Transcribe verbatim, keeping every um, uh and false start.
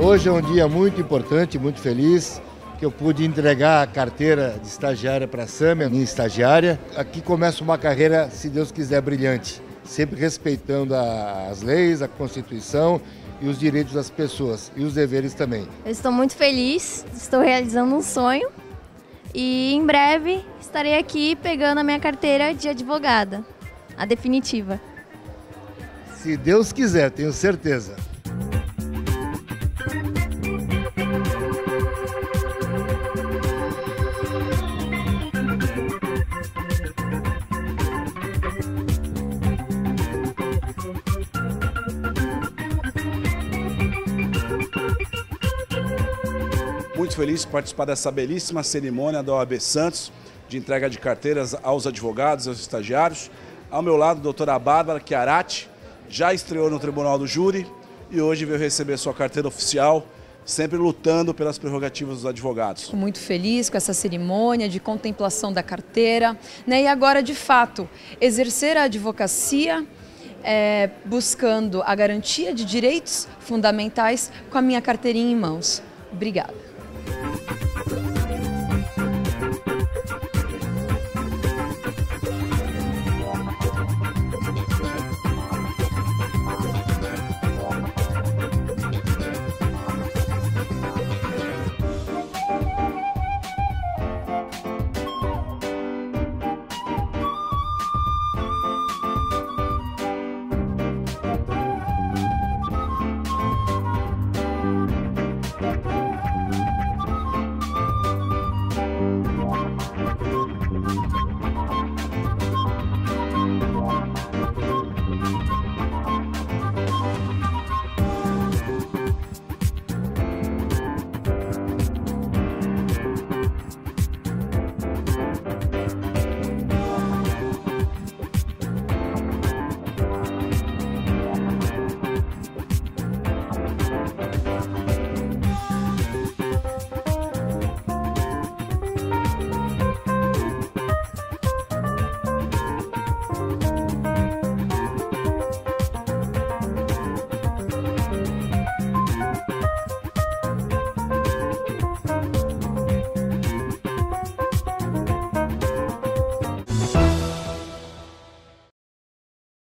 Hoje é um dia muito importante, muito feliz, que eu pude entregar a carteira de estagiária para a Sâmia, minha estagiária. Aqui começa uma carreira, se Deus quiser, brilhante, sempre respeitando as leis, a Constituição e os direitos das pessoas e os deveres também. Eu estou muito feliz, estou realizando um sonho e em breve estarei aqui pegando a minha carteira de advogada, a definitiva. Se Deus quiser, tenho certeza. Muito feliz por participar dessa belíssima cerimônia da O A B Santos, de entrega de carteiras aos advogados, aos estagiários. Ao meu lado, a doutora Bárbara Chiarati, já estreou no Tribunal do Júri e hoje veio receber sua carteira oficial, sempre lutando pelas prerrogativas dos advogados. Fico muito feliz com essa cerimônia de contemplação da carteira, né? E agora, de fato, exercer a advocacia é, buscando a garantia de direitos fundamentais com a minha carteirinha em mãos. Obrigada.